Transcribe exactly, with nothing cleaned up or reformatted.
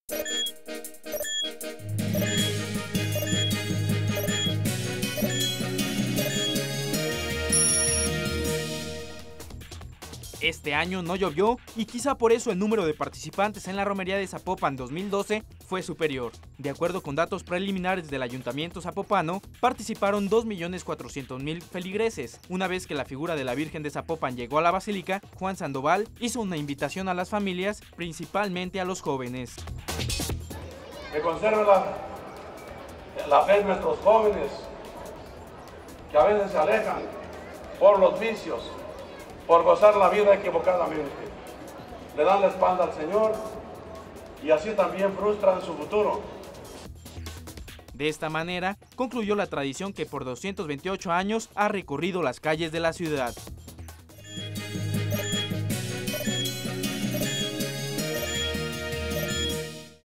Este año no llovió y quizá por eso el número de participantes en la romería de Zapopan dos mil doce fue superior. De acuerdo con datos preliminares del Ayuntamiento zapopano, participaron dos millones cuatrocientos mil feligreses. Una vez que la figura de la Virgen de Zapopan llegó a la basílica, Juan Sandoval hizo una invitación a las familias, principalmente a los jóvenes. Que conserven la, la fe en nuestros jóvenes, que a veces se alejan por los vicios, por gozar la vida equivocadamente. Le dan la espalda al Señor y así también frustran su futuro. De esta manera, concluyó la tradición que por doscientos veintiocho años ha recorrido las calles de la ciudad.